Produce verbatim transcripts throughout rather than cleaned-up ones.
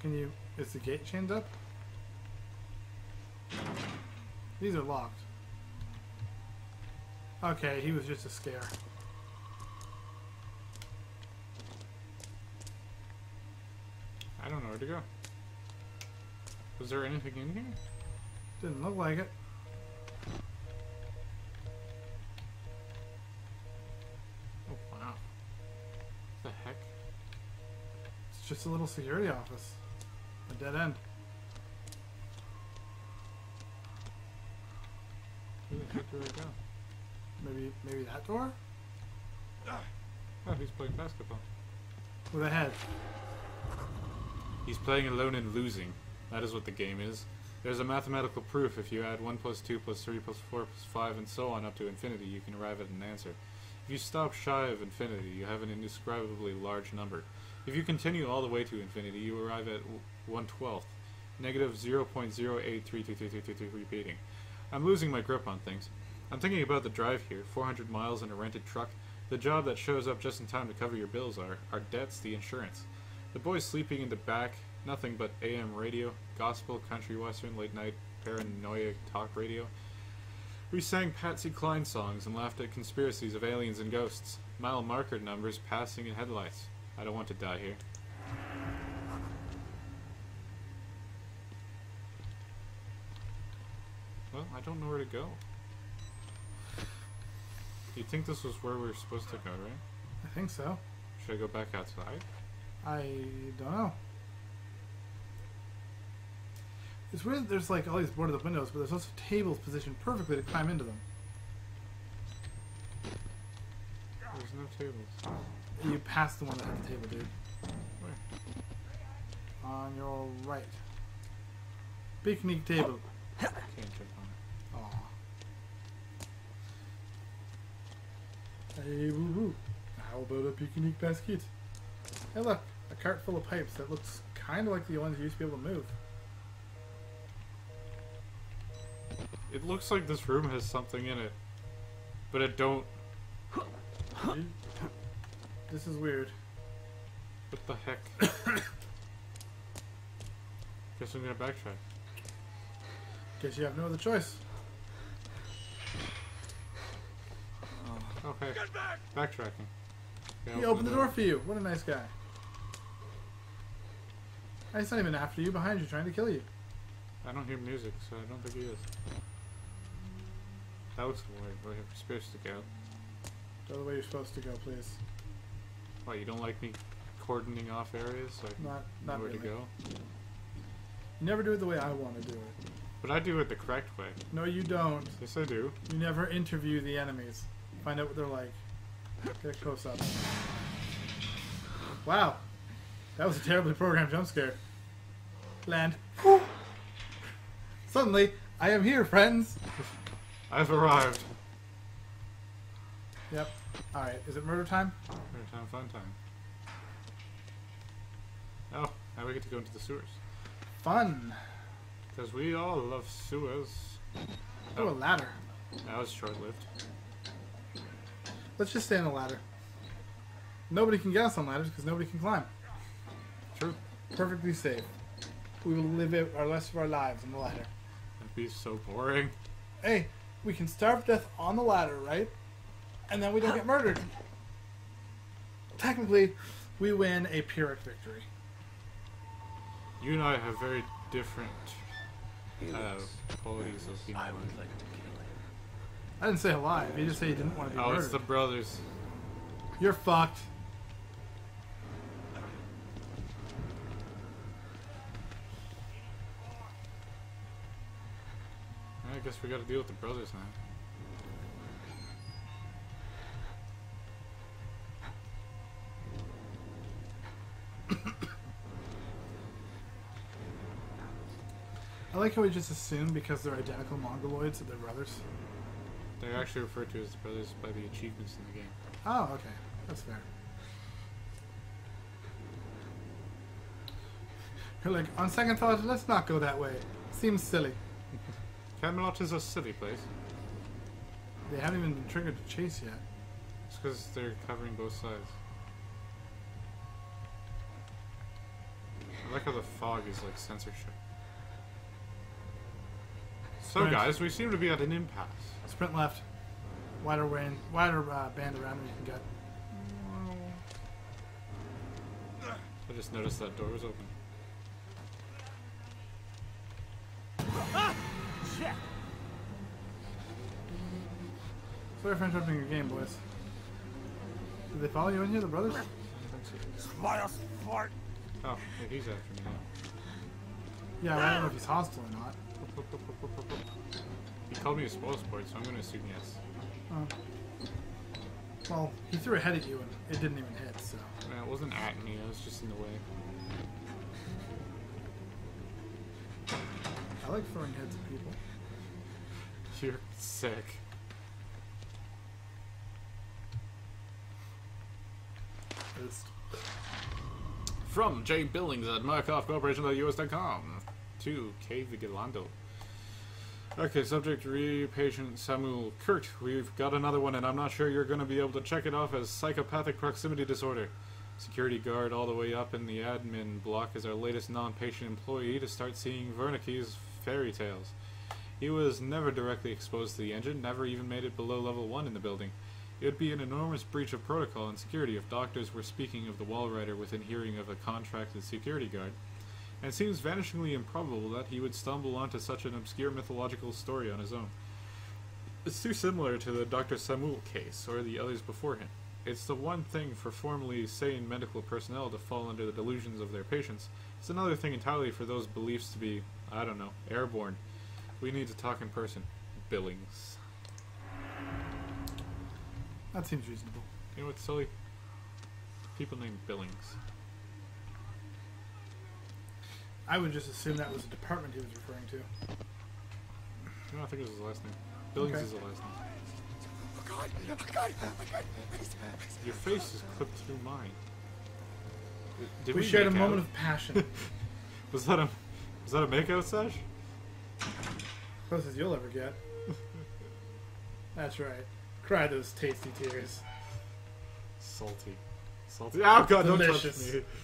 Can you... Is the gate chained up? These are locked. Okay, he was just a scare. I don't know where to go. Was there anything in here? Didn't look like it. Oh, wow. What the heck? It's just a little security office. A dead end. Where the heck do I go? Maybe, maybe that door? Oh, he's playing basketball. With a head. He's playing alone and losing. That is what the game is. There's a mathematical proof. If you add one plus two plus three plus four plus five and so on up to infinity, you can arrive at an answer. If you stop shy of infinity, you have an indescribably large number. If you continue all the way to infinity, you arrive at one twelfth. Negative zero point zero eight three three three three three, repeating. I'm losing my grip on things. I'm thinking about the drive here. four hundred miles in a rented truck. The job that shows up just in time to cover your bills are. Our debts, the insurance. The boys sleeping in the back, nothing but A M radio, gospel, country western, late night, paranoia talk radio. We sang Patsy Cline songs and laughed at conspiracies of aliens and ghosts. Mile marker numbers passing in headlights. I don't want to die here. Well, I don't know where to go. Do you think this was where we were supposed to go, right? I think so. Should I go back outside? I don't know. It's weird that there's like all these boarded up windows, but there's also tables positioned perfectly to climb into them. There's no tables. You passed the one that had the table, dude. Where? On your right. Picnic table. Can't jump on it. Aw. Hey, woo woo. How about a picnic basket? Hey, look. A cart full of pipes that looks kind of like the ones you used to be able to move. It looks like this room has something in it, but it don't. This is weird. What the heck? Guess I'm gonna backtrack. Guess you have no other choice. Oh, okay. Backtracking. Okay, He opened the door for you. What a nice guy. He's not even after you, behind you, trying to kill you. I don't hear music, so I don't think he is. That looks weird. Where we're supposed to go. Go the way you're supposed to go, please. Why, you don't like me cordoning off areas so I can Not, not know where really. to go? You never do it the way I want to do it. But I do it the correct way. No, you don't. Yes, I do. You never interview the enemies. Find out what they're like. Get a close up. Wow. That was a terribly programmed jump scare. Land. Suddenly, I am here, friends. I've arrived. Yep. Alright, is it murder time? Murder time, fun time. Oh, now we get to go into the sewers. Fun. Because we all love sewers. Oh, a ladder. That was short-lived. Let's just stay on the ladder. Nobody can get us on ladders because nobody can climb. True. Perfectly safe. We will live out our rest of our lives on the ladder. That'd be so boring. Hey, we can starve to death on the ladder, right? And then we don't get murdered. Technically, we win a Pyrrhic victory. You and I have very different uh, qualities of being alive. like to kill him. I didn't say alive. You just say you didn't want to be Oh, murdered. it's the brothers. You're fucked. I guess we gotta deal with the brothers now. I like how we just assume because they're identical mongoloids that they're brothers. They're actually referred to as the brothers by the achievements in the game. Oh, okay. That's fair. You're like, on second thought, let's not go that way. Seems silly. Camelot is a silly place. They haven't even been triggered to chase yet. It's because they're covering both sides. I like how the fog is like censorship. So Sprint. guys, we seem to be at an impasse. Sprint left. Wider wind, wider uh, band around where you can get. I just noticed that door was open. Ah! Shit! Sorry for interrupting your game, boys. Did they follow you in here, the brothers? Smile fart. Oh, well, he's after me now. Yeah, I don't know if he's hostile or not. He called me a spoil sport, so I'm going to assume yes. Oh. Well, he threw a head at you and it didn't even hit, so. Man, it wasn't at me, I was just in the way. I like throwing heads at people. You're sick. It's From J. Billings at Markov Corporation dot U S dot com to K. Vigilando. Okay, subject re-patient Samuel Kurt. We've got another one, and I'm not sure you're going to be able to check it off as psychopathic proximity disorder. Security guard all the way up in the admin block is our latest non-patient employee to start seeing Wernicke's fairy tales. He was never directly exposed to the engine, never even made it below level one in the building. It would be an enormous breach of protocol and security if doctors were speaking of the wall rider within hearing of a contracted security guard. And it seems vanishingly improbable that he would stumble onto such an obscure mythological story on his own. It's too similar to the Doctor Samuel case, or the others before him. It's the one thing for formerly sane medical personnel to fall under the delusions of their patients. It's another thing entirely for those beliefs to be, I don't know, airborne. We need to talk in person. Billings. That seems reasonable. You know what's silly? People named Billings. I would just assume that was a department he was referring to. No, I think it was his last name. Billings Okay. is the last name. Oh God! Oh God! Oh God! Your face is clipped through mine. Did we, we shared a make moment out? of passion. Was that a was that a makeout sesh? Closest you'll ever get. That's right. Cry those tasty tears. Salty. Salty. Oh God, Delicious. don't touch me.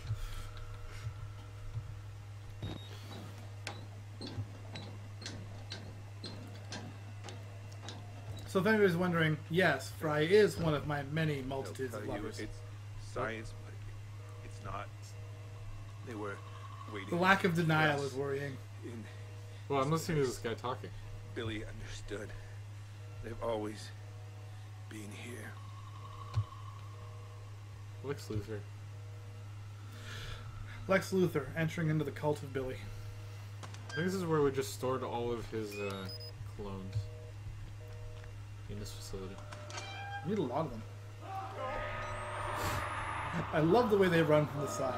So if anybody's wondering, yes, Fry is one of my many multitudes They'll of tell you lovers. it's science, but it's not. They were waiting. The lack of for denial us. is worrying. And Well, I'm listening to this guy talking. Billy understood. They've always been here. Lex Luthor. Lex Luthor entering into the cult of Billy. I think this is where we just stored all of his uh, clones. In this facility. You need a lot of them. I love the way they run from the side.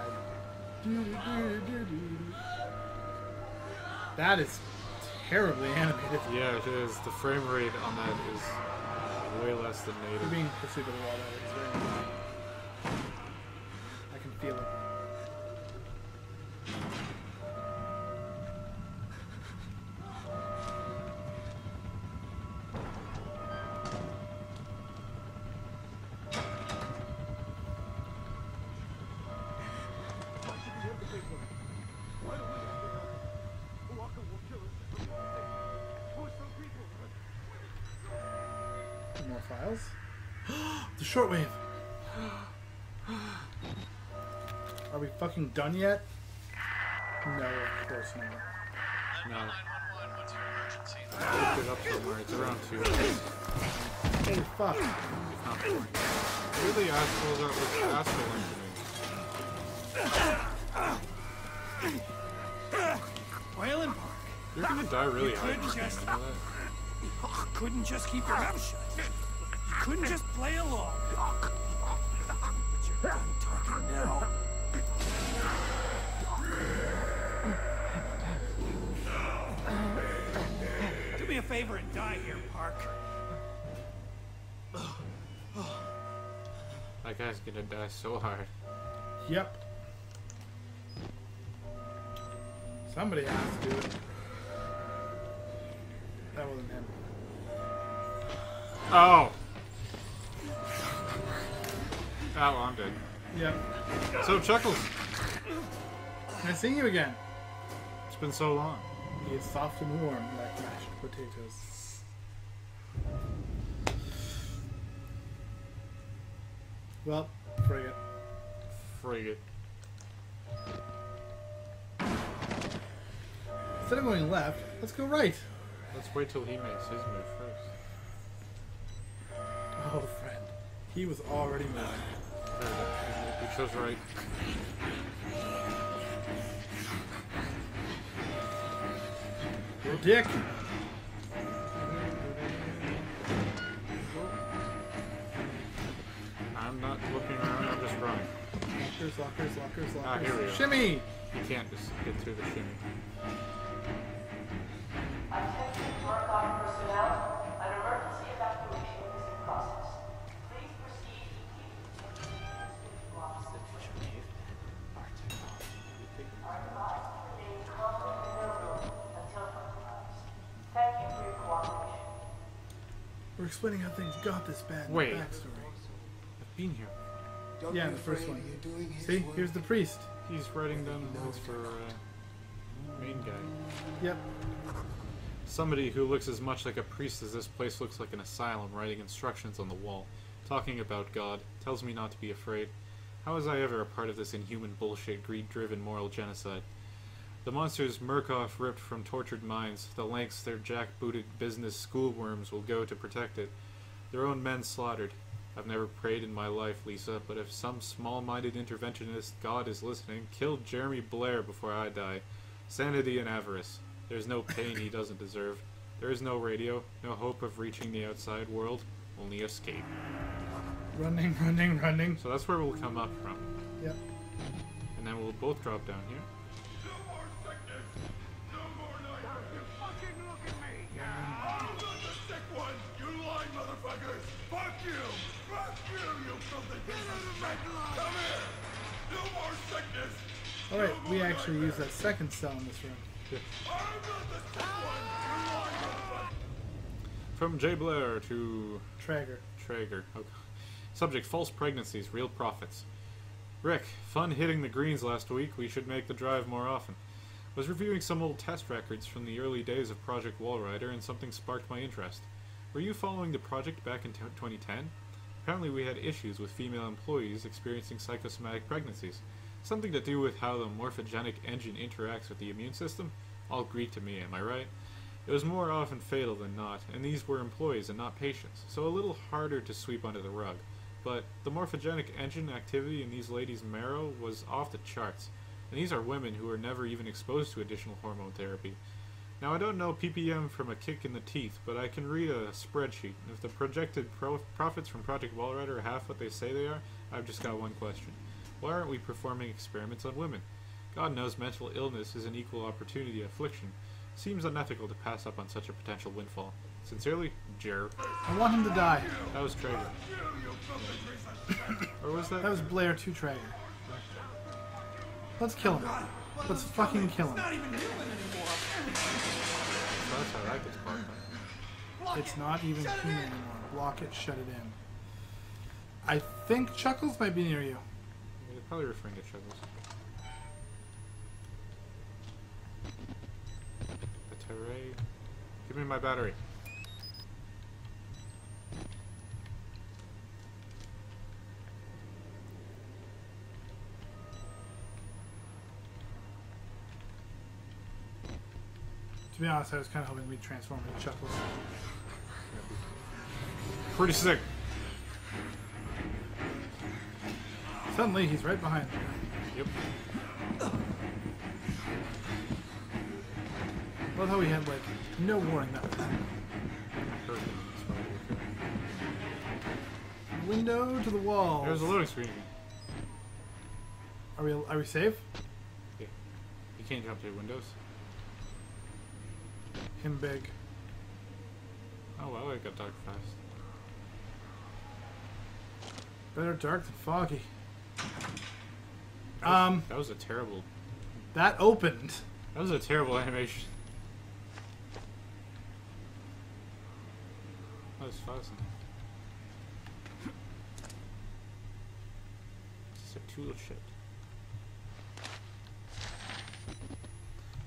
That is terribly animated. Yeah, it is. The frame rate on that is way less than You're native. being pursued by the wall. It's very annoying. I can feel it. More files. The shortwave. Are we fucking done yet? No, of course not. No. I looked it up somewhere. It's around two. Holy fuck. It's not boring. Who are the assholes that was assholing to me? Whalen Park. You're gonna die really high. couldn't in this game, just- you know that? You couldn't just keep your mouth shut. You couldn't just play along. But you're done talking now. Do me a favor and die here, Park. That guy's gonna die so hard. Yep. Somebody has to do it. That wasn't him. Oh! Oh, well, I'm dead. Yep. So, Chuckles. Nice seeing you again. It's been so long. He is soft and warm like mashed potatoes. Well, frigate. Frigate. Instead of going left, let's go right. Let's wait till he makes his move first. Oh, friend. He was already moving. There we go. He chose right. Your dick. I'm not looking around, I'm just running. Lockers, lockers, lockers, lockers. Ah, here we go. Shimmy! You can't just get through the shimmy. Attention Murkoff personnel, an emergency evacuation is in process. Please proceed immediately. Archives remain confident in their room until compromised. Thank you for your cooperation. We're explaining how things got this bad in Wait. the backstory. I've been here. Don't Yeah, be in the first afraid, one. you're doing his See? work. Here's the priest. He's writing down notes for uh, main guy. Yep. Somebody who looks as much like a priest as this place looks like an asylum, writing instructions on the wall, talking about God, tells me not to be afraid. How was I ever a part of this inhuman bullshit, greed-driven moral genocide? The monsters Murkoff ripped from tortured minds, the lengths their jackbooted business schoolworms will go to protect it. Their own men slaughtered. I've never prayed in my life, Lisa, but if some small-minded interventionist God is listening, kill Jeremy Blair before I die. Sanity and avarice. There's no pain he doesn't deserve. There is no radio, no hope of reaching the outside world, only escape. Running, running, running. So that's where we'll come up from. Yep. And then we'll both drop down here. No more sickness! No more nightmares! Fucking look at me! I'm not the sick one! You lying motherfuckers! Fuck you! Fuck you, you filthy piece of shit! Come here! No more sickness! Alright, we actually use that second cell in this room. I'm not the sick one! You lying motherfucker! From J. Blair to Traeger. Traeger. Okay. Subject, false pregnancies, real profits. Rick, fun hitting the greens last week. We should make the drive more often. Was reviewing some old test records from the early days of Project Wallrider, and something sparked my interest. Were you following the project back in twenty ten? Apparently we had issues with female employees experiencing psychosomatic pregnancies. Something to do with how the morphogenic engine interacts with the immune system? All Greek to me, am I right? It was more often fatal than not, and these were employees and not patients, so a little harder to sweep under the rug. But the morphogenic engine activity in these ladies' marrow was off the charts, and these are women who were never even exposed to additional hormone therapy. Now I don't know P P M from a kick in the teeth, but I can read a spreadsheet, and if the projected pro profits from Project Wallrider are half what they say they are, I've just got one question. Why aren't we performing experiments on women? God knows mental illness is an equal opportunity affliction. Seems unethical to pass up on such a potential windfall. Sincerely, Jer. I want him to die. That was Traeger. Or was that? That was Blair to Traeger. Let's kill him. Let's fucking kill him. That's how that gets parked. It's not even human anymore. Block it, shut it in. I think Chuckles might be near you. They're probably referring to Chuckles. Battery. Give me my battery. To be honest, I was kind of hoping we'd transform into Chuckles. Pretty sick. Suddenly, he's right behind me. Yep. Love how we had, like, no warning that was happening. Perfect. That's probably okay. Window to the wall. There's a loading screen again. Are we, are we safe? Yeah. You can't jump to windows. Him big. Oh wow, it got dark fast. Better dark than foggy. That was, Um, that was a terrible. that opened. That was a terrible animation. That was fascinating. Just a tool shit.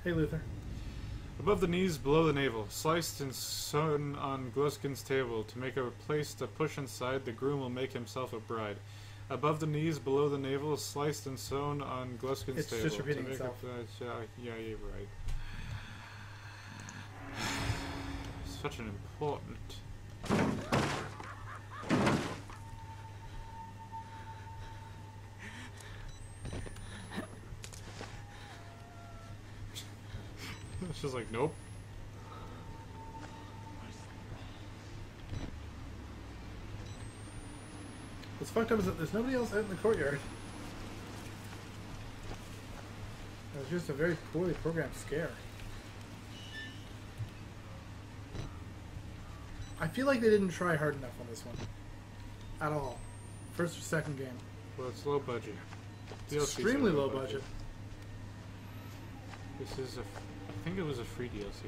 Hey, Luther. Above the knees, below the navel, sliced and sewn on Gluskin's table. To make a place to push inside, the groom will make himself a bride. Above the knees, below the navel, sliced and sewn on Gluskin's It's table. just repeating to make itself. A, uh, yeah, you're right. Such an important... It's just like, nope. What's fucked up is that there's nobody else out in the courtyard. It was just a very poorly programmed scare. I feel like they didn't try hard enough on this one. At all. First or second game. Well, it's low budget. It's D L Cs are extremely low budget. This is a... F I think it was a free D L C.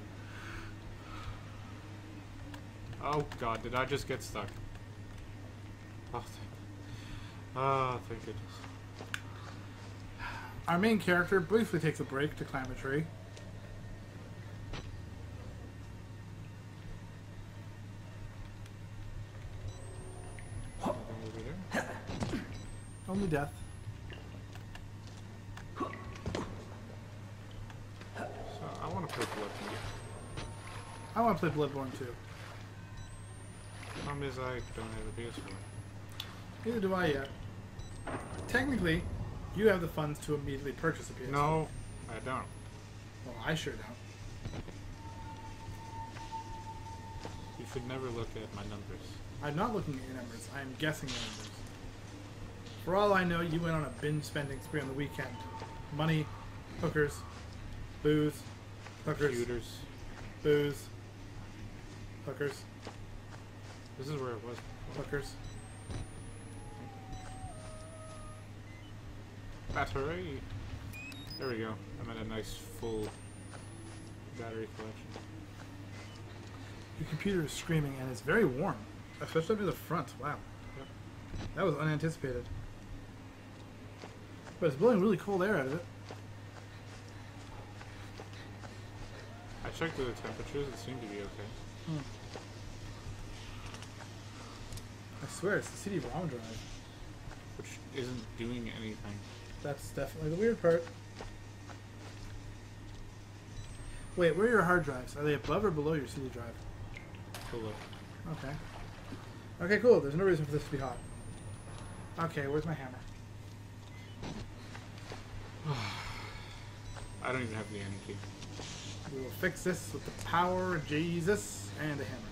Oh god, did I just get stuck? Oh, thank... Oh, thank goodness. Our main character briefly takes a break to climb a tree. Over there. Only death. So, I want to play Bloodborne. I want to play Bloodborne too. Problem is, I don't have a P S four. Neither do I yet. Technically, you have the funds to immediately purchase a P S four. No, I don't. Well, I sure don't. You should never look at my numbers. I'm not looking at your numbers. I am guessing your numbers. For all I know, you went on a binge spending spree on the weekend. Money, hookers, booze, hookers, Computers. booze, hookers, This is where it was. hookers. Battery. There we go. I'm at a nice full battery collection. Your computer is screaming and it's very warm, especially up to the front. Wow. Yep. That was unanticipated. But it's blowing really cold air out of it. I checked the temperatures. It seemed to be okay. Hmm. I swear, it's the C D ROM drive. Which isn't doing anything. That's definitely the weird part. Wait, where are your hard drives? Are they above or below your C D drive? Below. Okay. Okay, cool. There's no reason for this to be hot. Okay, where's my hammer? I don't even have the energy. We will fix this with the power of Jesus and a hammer.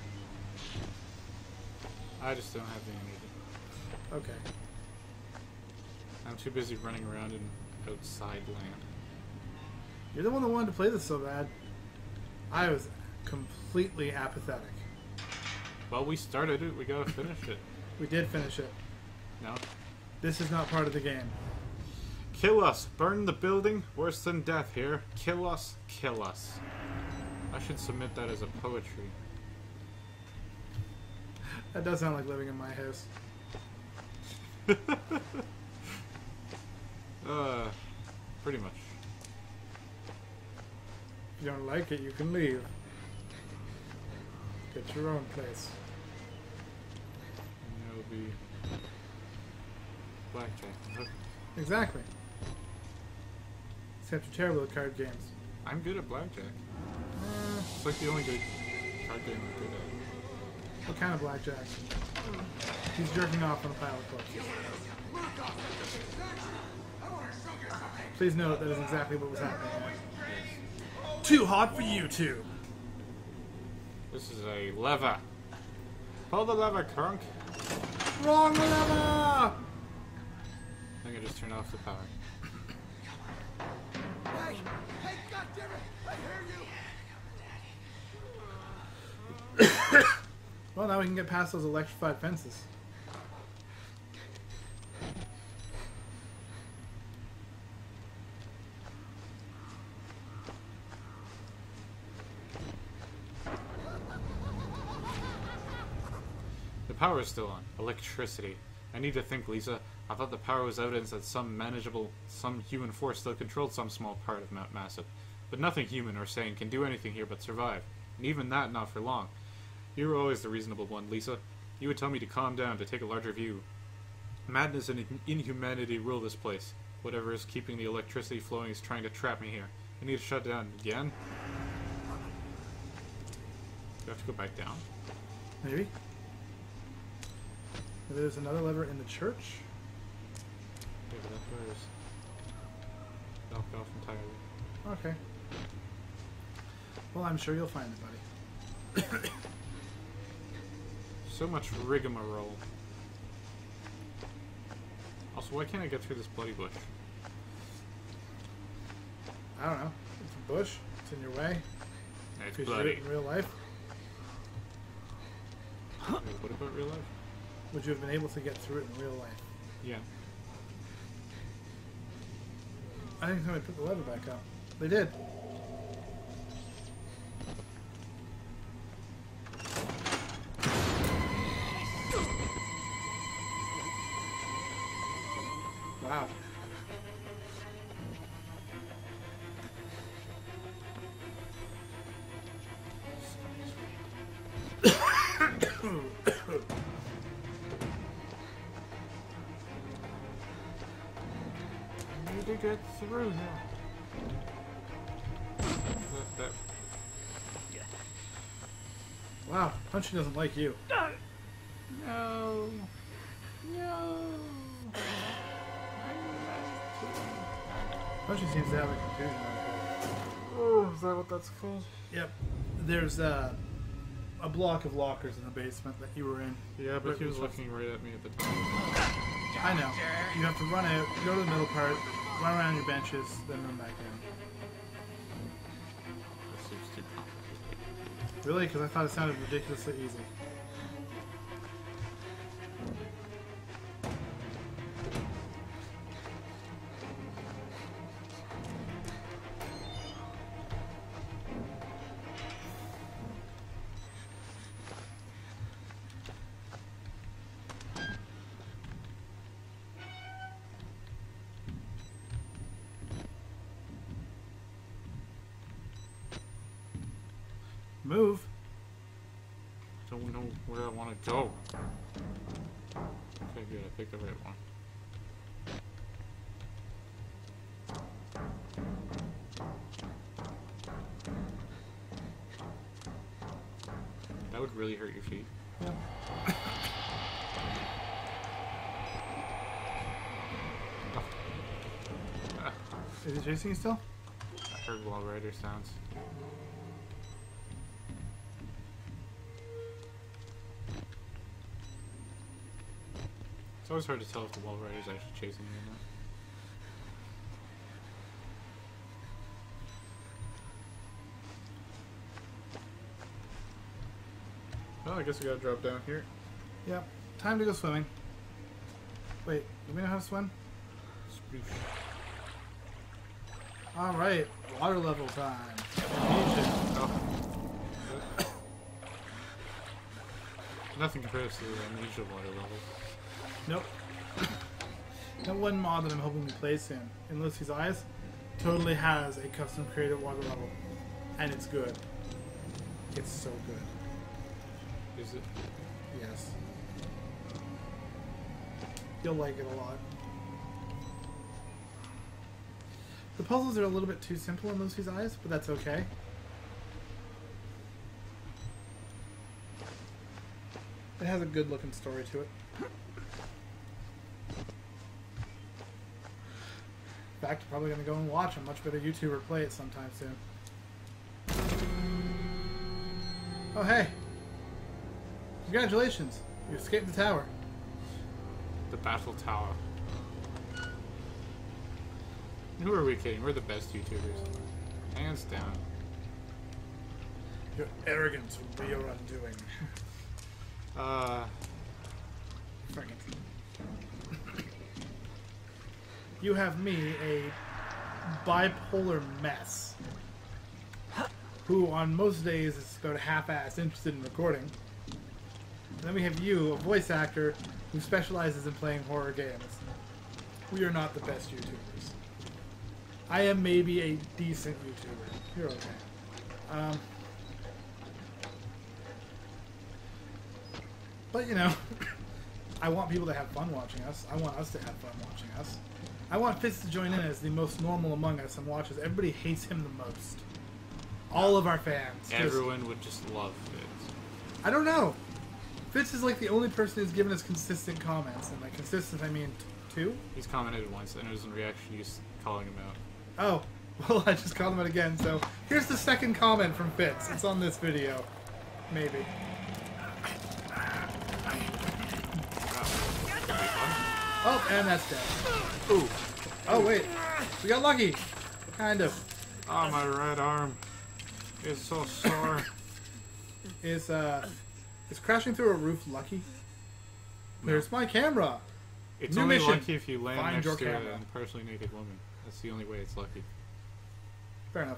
I just don't have the energy. Okay. I'm too busy running around in outside land. You're the one that wanted to play this so bad. I was completely apathetic. Well, we started it. We gotta finish it. We did finish it. No. This is not part of the game. Kill us! Burn the building! Worse than death here. Kill us! Kill us. I should submit that as a poetry. That does sound like living in my house. uh, pretty much. If you don't like it, you can leave. Get your own place. And it'll be blackjack. Okay. Exactly. Except you're terrible at card games. I'm good at blackjack. Uh, It's like the only good card game I'm good at. what kind of blackjack? He's jerking off on a pile of corpses. Please note that is exactly what was happening. Too hot for you two. This is a lever. Pull the lever, crunk. Wrong lever! I think I just turned off the power. Hey, hey, goddammit! I hear you! Well, now we can get past those electrified fences. The power is still on. Electricity. I need to think, Lisa. I thought the power was evidence that some manageable, some human force still controlled some small part of Mount Massive. But nothing human or sane can do anything here but survive. And even that not for long. You were always the reasonable one, Lisa. You would tell me to calm down, to take a larger view. Madness and in inhumanity rule this place. Whatever is keeping the electricity flowing is trying to trap me here. I need to shut down again. Do I have to go back down? Maybe. Maybe there's another lever in the church. Yeah, but that door is knocked off entirely. Okay. Well, I'm sure you'll find it, buddy. So much rigmarole. Also, why can't I get through this bloody bush? I don't know. It's a bush. It's in your way. It's Could you do bloody. it in real life? Wait, what about real life? Would you have been able to get through it in real life? Yeah. I think somebody put the lever back up. They did. Wow. I need to get through here. That, that. Wow. Punchy doesn't like you. No. No. Punchy seems to have a confusion on his head. Oh, is that what that's called? Yep. There's uh, a block of lockers in the basement that you were in. Yeah, but Right, he was which looking right at me at the time. I know. You have to run out, go to the middle part, run around your benches, then run back in. That seems too complicated. Really? Because I thought it sounded ridiculously easy. Move. Don't know where I want to go. Okay, good. I picked the right one. That would really hurt your feet. Yeah. Ah, Is he chasing you still? I heard wall rider sounds. It's always hard to tell if the wall rider's actually chasing you or not. Well, I guess we gotta drop down here. Yep. Time to go swimming. Wait, do we know how to swim? Sploosh. Alright, water level time. Amnesia. Oh. Nothing compares to the amnesia water level. Nope. That one mod that I'm hoping we play soon, in Lucy's Eyes, totally has a custom created water level. And it's good. It's so good. Is it? Yes. You'll like it a lot. The puzzles are a little bit too simple in Lucy's Eyes, but that's okay. It has a good looking story to it. In fact, you're probably going to go and watch a much better YouTuber play it sometime soon. Oh, hey! Congratulations! You escaped the tower. The battle tower. Who are we kidding? We're the best YouTubers. Hands down. Your arrogance will be your undoing. Uh... Frick it. You have me, a bipolar mess, who on most days is about half-assed interested in recording. And then we have you, a voice actor who specializes in playing horror games. We are not the best YouTubers. I am maybe a decent YouTuber. You're okay. Um, but, you know, I want people to have fun watching us. I want us to have fun watching us. I want Fitz to join in as the most normal among us and watch us. Everybody hates him the most. All of our fans. Everyone would just love Fitz. I don't know. Fitz is like the only person who's given us consistent comments. And by consistent, I mean t two? He's commented once, and it was in reaction to you calling him out. Oh, well, I just called him out again. So here's the second comment from Fitz. It's on this video. Maybe. Oh, and that's dead. Ooh. Oh, wait. We got lucky. Kind of. Oh, my right arm. It's so sore. Is, uh... Is crashing through a roof lucky? There's my camera. It's New only mission. lucky if you land Find next your to camera. a partially naked woman. That's the only way it's lucky. Fair enough.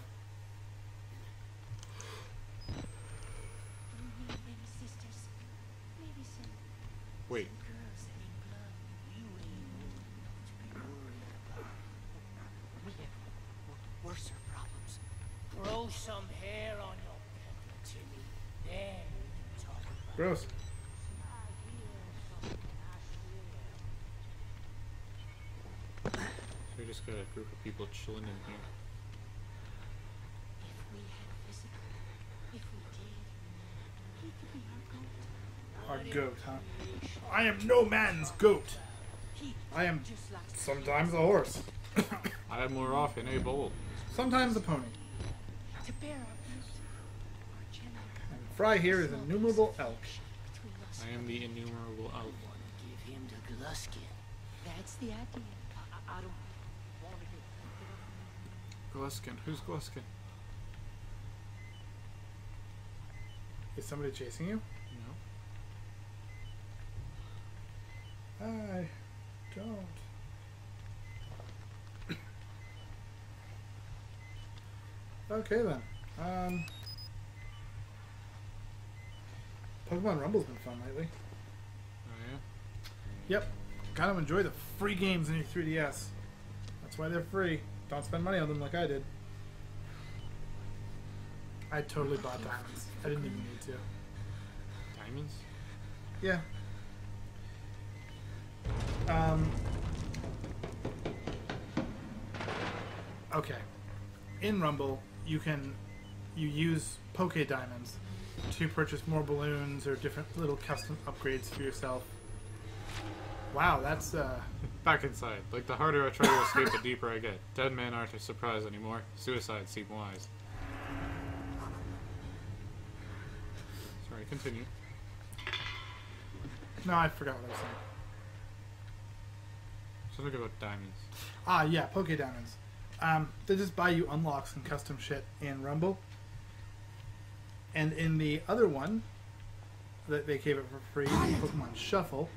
Maybe sisters. Maybe some Wait. girls that need blood. You ain't old enough to be worried about. We have worse problems. Grow some hair on your pepper, Timmy. Then we can talk about Gross. it. I hear something, I swear. We just got a group of people chilling in here. If we had physical, if we did, he could be our goat. Our goat, huh? I am no man's goat. He I am just like sometimes a horse. I am more often a bull. Sometimes a pony. to bear our guilt, our gender, And Fry here is innumerable elk. between us. I am the innumerable elf. Want to give him the Gluskin. That's the idea. I, I, I don't want to get Gluskin. Who's Gluskin? Is somebody chasing you? No. I don't. Okay then. Um, Pokemon Rumble's been fun lately. Oh yeah? Yep. Kind of enjoy the free games in your three D S. That's why they're free. Don't spend money on them like I did. I totally bought diamonds. I didn't even need to. Diamonds? Yeah. Um. Okay. In Rumble, you can you use Poke Diamonds to purchase more balloons or different little custom upgrades for yourself. Wow, that's uh. Back inside. Like, the harder I try to escape, the deeper I get. Dead men aren't a surprise anymore. Suicides seem wise. Sorry, continue. No, I forgot what I was saying. Something about diamonds. Ah, yeah, Poke Diamonds. Um, they just buy you unlocks and custom shit in Rumble. And in the other one, that they gave it for free, Pokemon Shuffle.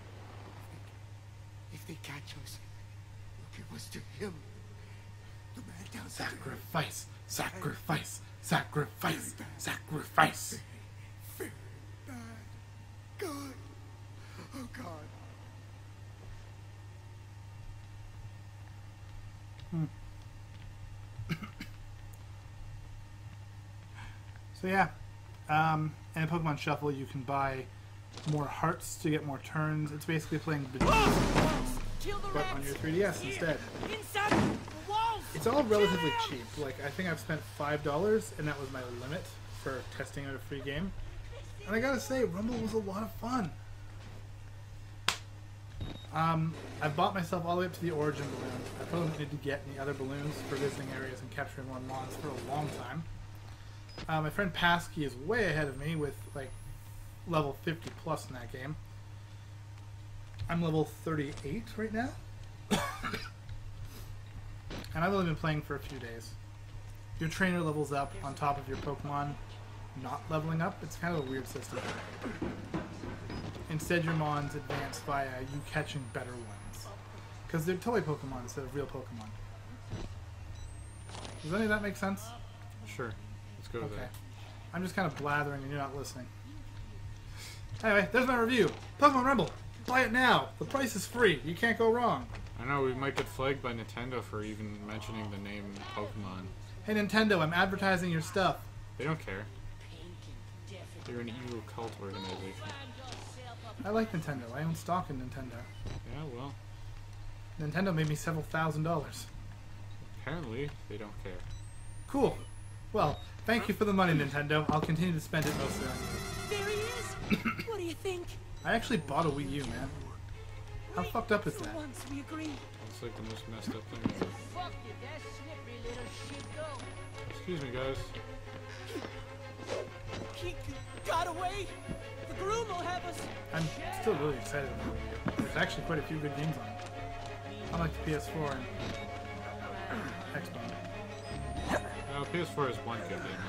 If they catch us, give us to him. The man down there. Sacrifice, sacrifice, sacrifice, sacrifice. Very bad. God. Oh, God. So yeah, um, and in Pokemon Shuffle you can buy more hearts to get more turns. It's basically playing Bejesus, but on your three D S instead. inside the walls. It's all relatively cheap. Like, I think I've spent five dollars, and that was my limit for testing out a free game. And I gotta say, Rumble was a lot of fun. Um, I've bought myself all the way up to the Origin balloon. I probably need to get any other balloons for visiting areas and capturing more mons for a long time. Uh, my friend Pasky is way ahead of me with, like, level fifty plus in that game. I'm level thirty-eight right now. And I've only been playing for a few days. Your trainer levels up on top of your Pokemon not leveling up. It's kind of a weird system. Instead, your Mons advance via you catching better ones. Because they're toy Pokemon instead of real Pokemon. Does any of that make sense? Sure. Let's go to Okay. that. I'm just kind of blathering and you're not listening. Anyway, there's my review. Pokemon Rumble. Buy it now. The price is free. You can't go wrong. I know we might get flagged by Nintendo for even mentioning the name Pokemon. Hey Nintendo, I'm advertising your stuff. They don't care. They're an evil cult organization. I like Nintendo. I own stock in Nintendo. Yeah, well, Nintendo made me several thousand dollars. apparently they don't care. Cool. Well, thank you for the money, Nintendo. I'll continue to spend it mostly on you. There he is! What do you think? I actually bought a Wii U, man. How fucked up is For that? once we agree. It's like the most messed up thing ever. Fuck you, that slippery little shit go. Excuse me, guys. He got away. The groom will have us. I'm still really excited about the Wii U. There's actually quite a few good games on it. Unlike the P S four and Xbox. Uh, P S four has one good game.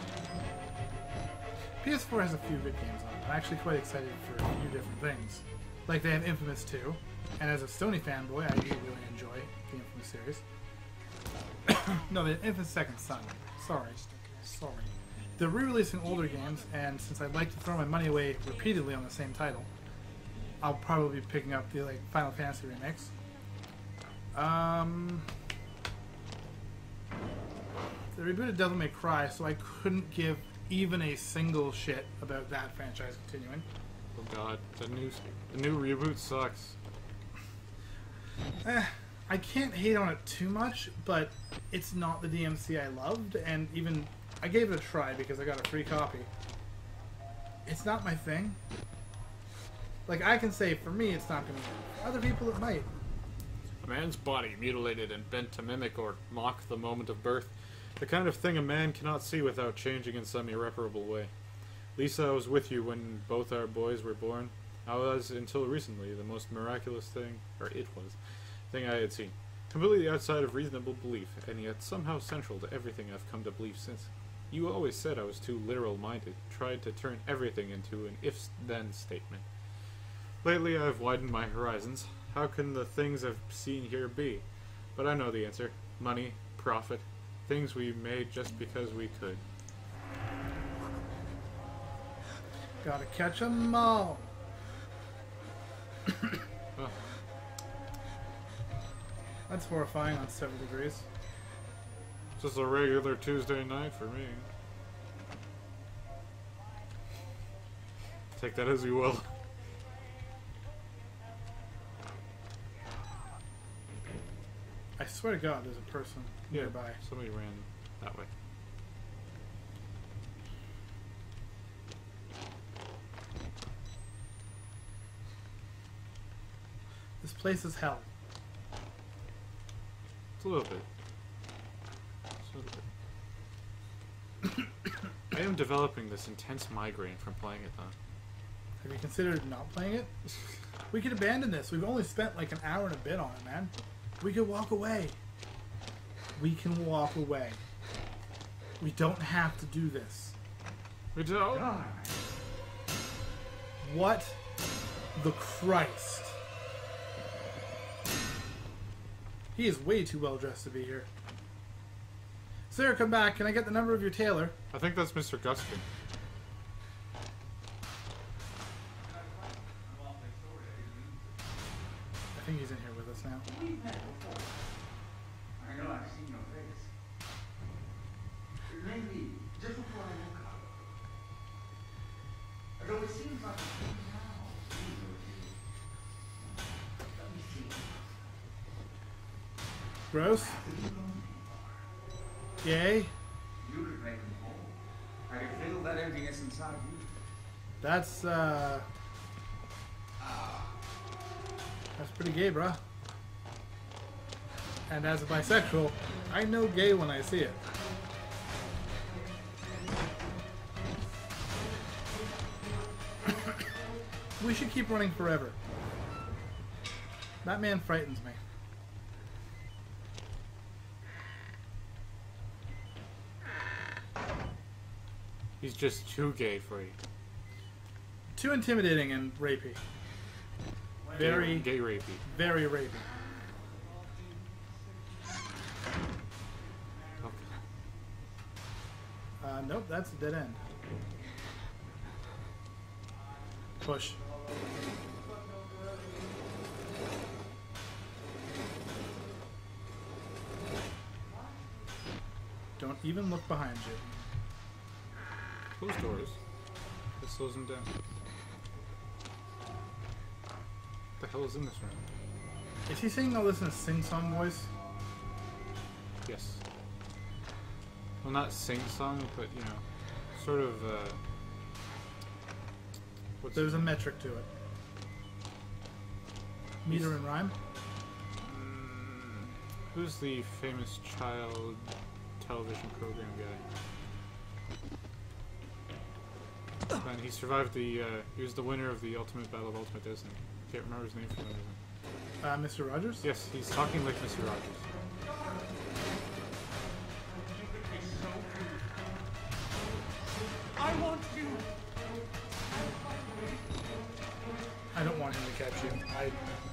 P S four has a few good games on it. I'm actually quite excited for a few different things. Like they have Infamous two, and as a Sony fanboy, I do really enjoy the Infamous series. No, the Infamous Second Son. Sorry. Sorry. They're re-releasing older games, and since I'd like to throw my money away repeatedly on the same title, I'll probably be picking up the like Final Fantasy remakes. Um, they rebooted Devil May Cry, so I couldn't give even a single shit about that franchise continuing. Oh god, the new the new reboot sucks. Eh, I can't hate on it too much, but it's not the D M C I loved, and even I gave it a try because I got a free copy. It's not my thing. Like, I can say for me it's not going to work. For other people it might. A man's body mutilated and bent to mimic or mock the moment of birth. The kind of thing a man cannot see without changing in some irreparable way. Lisa, I was with you when both our boys were born. I was, until recently, the most miraculous thing, or it was, thing I had seen. Completely outside of reasonable belief, and yet somehow central to everything I've come to believe since. You always said I was too literal-minded, tried to turn everything into an if-then statement. Lately I've widened my horizons. How can the things I've seen here be? But I know the answer. Money, profit, things we made just because we could. Gotta catch 'em all. Oh, That's horrifying on several degrees. just a regular Tuesday night for me. Take that as you will. I swear to God, there's a person Yeah, nearby. somebody ran that way. This place is hell. It's a little bit. Just a little bit. I am developing this intense migraine from playing it though. Have you considered not playing it? We could abandon this. We've only spent like an hour and a bit on it, man. We could walk away. We can walk away. We don't have to do this. We don't. What the Christ? He is way too well dressed to be here. Sir, come back. Can I get the number of your tailor? I think that's Mister Guskin. I think he's in here with us now. I know I've seen your face. Maybe just before I woke up. Although it seems like a thing now. Let me see. Gross. Gay. You could make them whole. I could feel that emptiness inside you. That's, uh... That's pretty gay, bruh. And as a bisexual, I know gay when I see it. We should keep running forever. That man frightens me. He's just too gay for you. Too intimidating and rapey. Very, Gay, gay rapey. very rapey. Okay. Uh, nope, that's a dead end. Push. Don't even look behind you. Close doors. That slows him down. What the hell is in this room? Is he saying all this in a sing-song voice? Yes. Well, not sing-song, but, you know, sort of, uh... What's There's it? a metric to it. Meter and rhyme? Mm, who's the famous child television program guy? And he survived the, uh, he was the winner of the Ultimate Battle of Ultimate Disney. Can't remember his name for some reason. Uh, Mister Rogers? Yes, he's talking like Mister Rogers. I want you. I don't want him to catch you. I...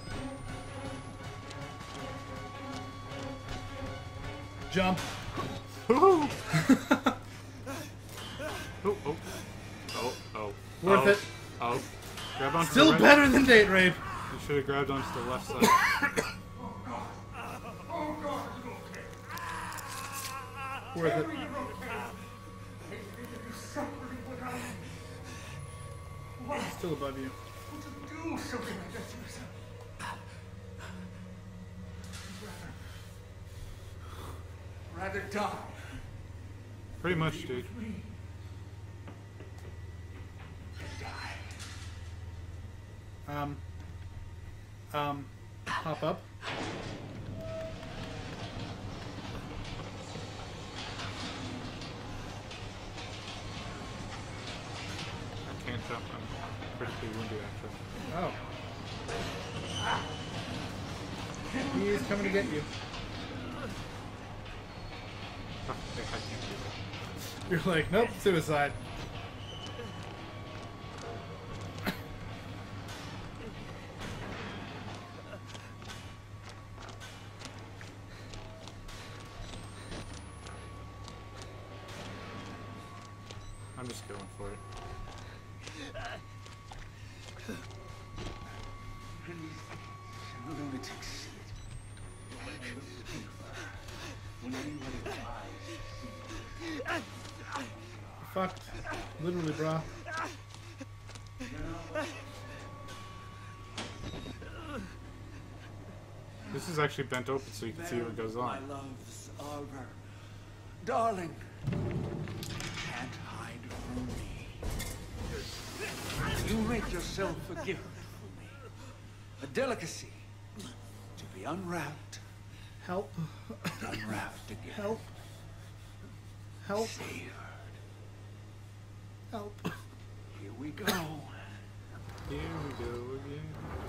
Jump! Woohoo! oh, oh. Oh, oh. Worth oh, it. Oh. Grab onto Still the right. better than date rape! You should have grabbed onto the left side. Worth it. Still above you. Do something like that to yourself. Rather die. Pretty much, dude. Um. Um. Hop up. I can't jump. I'm critically wounded, actually. Oh. He is coming to get you. Oh, I can't do that. You're like, nope, suicide. I'm just going for it. Lunatics see it. When anybody dies, Fucked. Literally, brah. This is actually bent open so you can see what goes my on. love's Oliver, darling, can't hide from me. You make yourself a gift for me, a delicacy to be unwrapped, Help. and unwrapped again. Help. Help. Savored. Help. Here we go. Here we go again.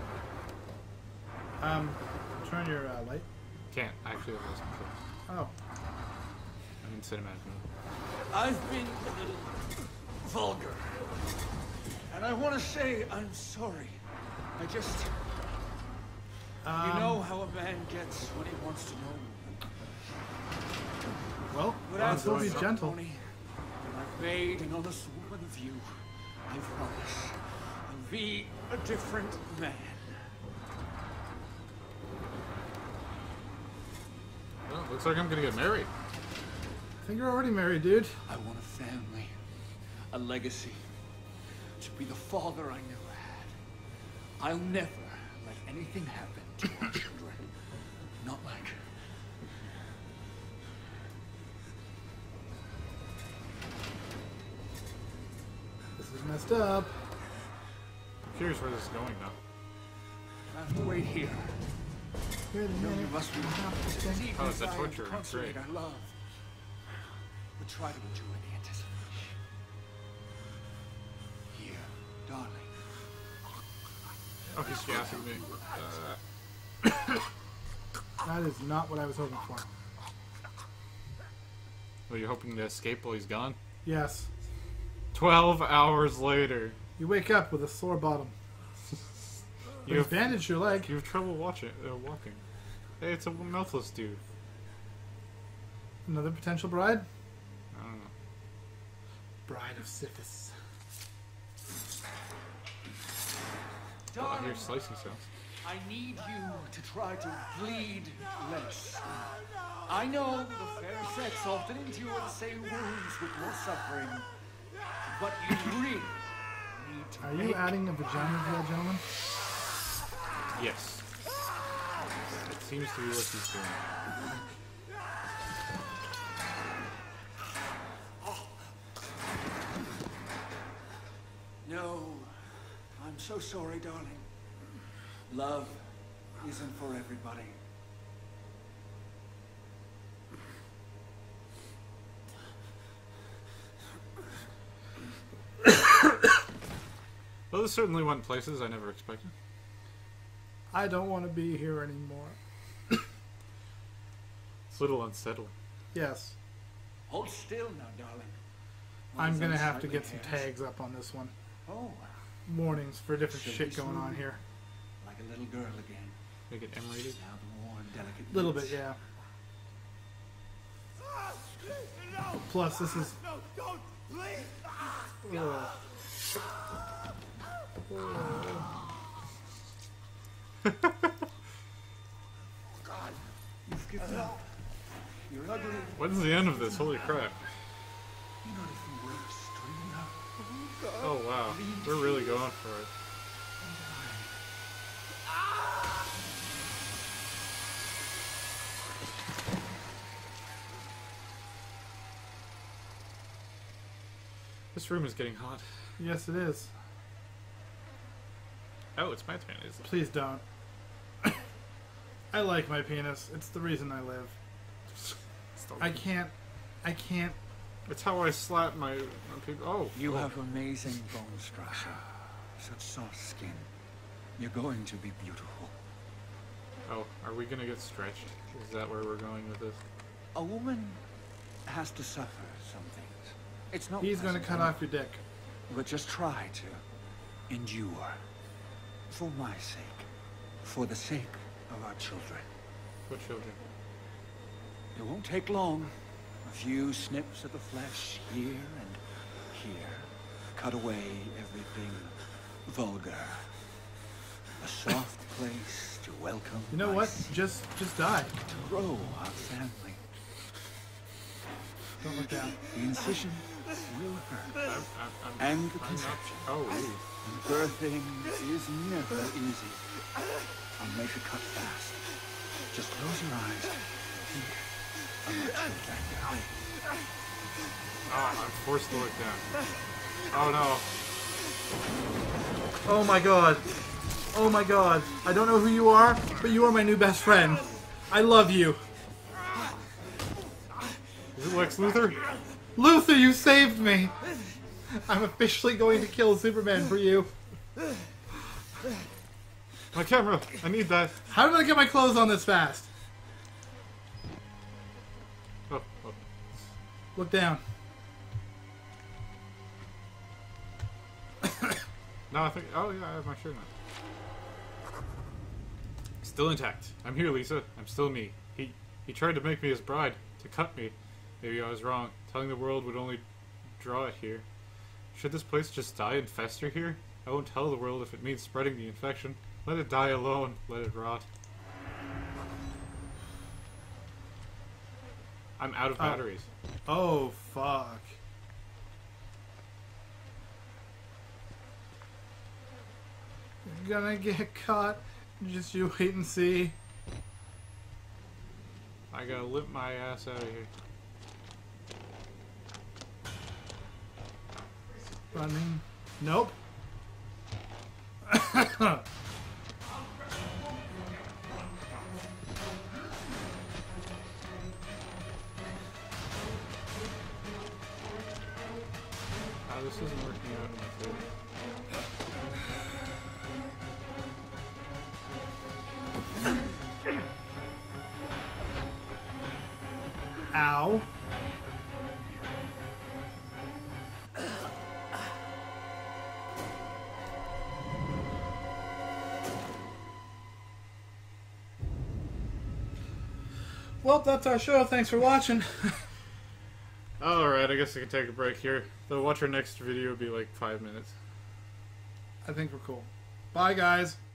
Um, turn your uh, light. Can't. I actually have those controls. Oh. I'm in cinematic mode. I've been a little vulgar, and I want to say I'm sorry. I just, Um, you know how a man gets when he wants to know. Well, But I'll as still for be gentle. Tony, when I've made an honest woman of you, I promise I'll be a different man. Well, looks like I'm gonna get married. I think you're already married, dude. I want a family, a legacy, to be the father I never had. I'll never let anything happen to our children. Not like... This is messed up. I'm curious where this is going now. I have to wait here. Wait a You know, you minute. must be Okay. Oh, it's a torture. Consulate Great. I love. But try to enjoy the anticipation. Here, darling. Oh, he's gassing me. Uh, That is not what I was hoping for. well, you're hoping to escape while he's gone? Yes. Twelve hours later. You wake up with a sore bottom. You But have, he's bandaged your leg. you have trouble watching, uh, walking. Hey, it's a mouthless dude. Another potential bride? I don't know. Bride of Sithis. Oh, I Darling, hear slicing sounds. I need you to try to bleed less. I know the fair sex often endure the same wounds with more suffering. But you really need to Are you make adding a vagina to that, gentleman? Yes. It seems to be what he's doing. No, I'm so sorry, darling. Love isn't for everybody. Well, this certainly went places I never expected. I don't want to be here anymore. It's a little unsettling. Yes. Hold still now, darling. What I'm is gonna have to unsightly get some hairs? tags up on this one. Oh, Warnings for different Silky shit going on smooth. here. like a little girl again. Make it M-rated. Now the warm, delicate A little lips. bit, yeah. No! Plus, this is. No, don't! Please! Ugh. God! You've given up. You're ugly. When's the end of this? Holy crap. You're not even worth stringing up. Oh wow. We're really going for it. This room is getting hot. Yes, it is. Oh, it's my turn, is it? Please don't. I like my penis. It's the reason I live. I can't. I can't. It's how I slap my, my people. Oh, You oh. have amazing bone structure. Such soft skin. You're going to be beautiful. Oh, are we gonna get stretched? Is that where we're going with this? A woman has to suffer some things. It's not He's gonna pleasant, cut off your dick. But just try to endure. For my sake. For the sake of our children. What children? It won't take long. A few snips of the flesh here and here. Cut away everything vulgar. A soft place to welcome. You know my what? seed, Just, just die. to grow our family. Don't look down. The incision will hurt. I'm, I'm, I'm, And the I'm not. conception. Oh, ooh. And birthing is never easy. I'll make a cut fast. Just close your eyes. Think of my children. Ah, I'm forced to look down. Oh no. Oh my god. Oh my god. I don't know who you are, but you are my new best friend. I love you. Is it Lex Luthor? Luther, you saved me. I'm officially going to kill Superman for you. My camera. I need that. How did I get my clothes on this fast? Oh, oh. Look down. No, I think. Oh yeah, I have my shirt on. Still intact. I'm here, Lisa. I'm still me. He he tried to make me his bride, to cut me. Maybe I was wrong. Telling the world would only draw it here. Should this place just die and fester here? I won't tell the world if it means spreading the infection. Let it die alone. Let it rot. I'm out of Oh. batteries. Oh, fuck. You're gonna get caught. Just you wait and see. I gotta limp my ass out of here. Running. Nope. Ah, this isn't working out in my favor. Ow. Well, that's our show. Thanks for watching. Alright, I guess I can take a break here. Though watch our next video, it'll be like five minutes. I think we're cool. Bye, guys.